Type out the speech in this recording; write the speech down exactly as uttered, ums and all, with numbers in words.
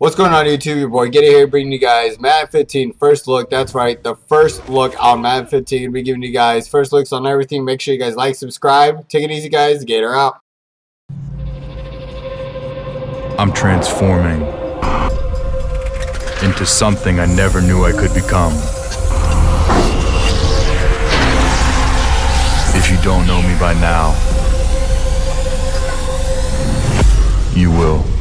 What's going on YouTube? Your boy Get It here, bringing you guys Madden fifteen first look. That's right, the first look on Madden fifteen. We'll be giving you guys first looks on everything. Make sure you guys like, subscribe. Take it easy, guys. Get her out. I'm transforming into something I never knew I could become. If you don't know me by now, you will.